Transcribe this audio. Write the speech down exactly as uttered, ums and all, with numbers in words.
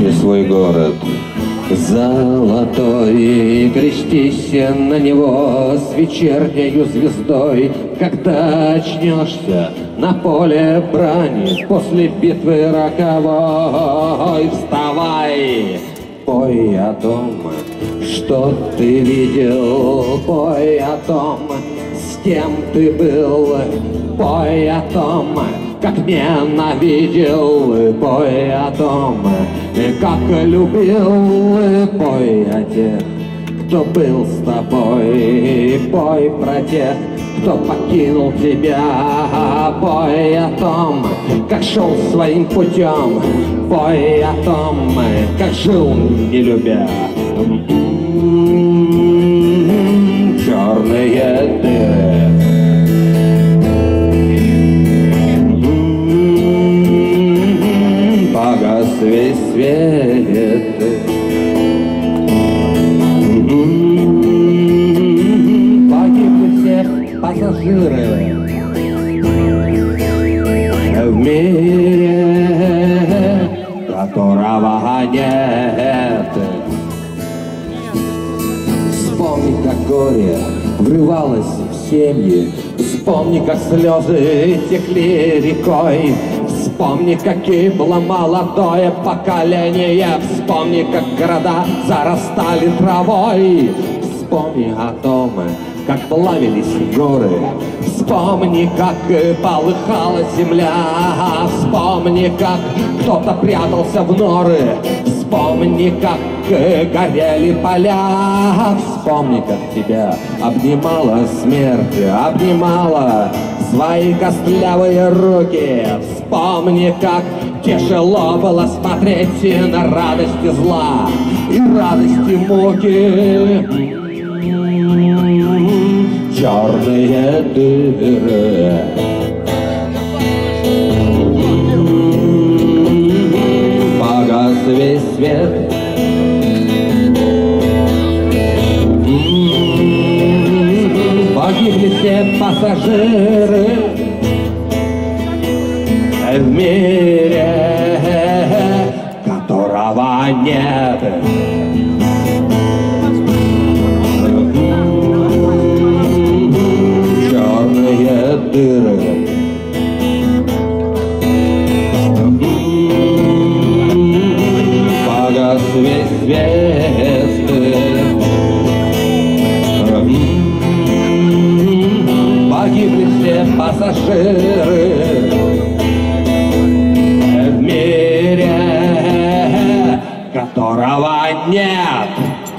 Вспомни свой город золотой и крестись на него с вечернею звездой, когда очнешься на поле брани после битвы роковой. Вставай, пой о том, что ты видел, пой о том, с кем ты был, пой о том, как ненавидел, пой о том, как любил, пой о тех, кто был с тобой, пой про тех, кто покинул тебя, пой о том, как шел своим путем, пой о том, как жил, не любя. Черные дыры. Погас весь свет. Погибли все пассажиры в мире, которого нет. Вспомни, как горе врывалось в семьи, вспомни, как слезы текли рекой, вспомни, как гибло молодое поколение, вспомни, как города зарастали травой, вспомни о том, как плавились горы, вспомни, как полыхала земля, вспомни, как кто-то прятался в норы, вспомни, как горели поля, вспомни, как тебя обнимала смерть, обнимала свои костлявые руки, вспомни, как тяжело было смотреть на радости зла и радости муки. Черные дыры. Погас весь свет. Погибли все пассажиры в мире, которого нет. Черные дыры. Погас весь свет. Погибли все пассажиры в мире, которого нет.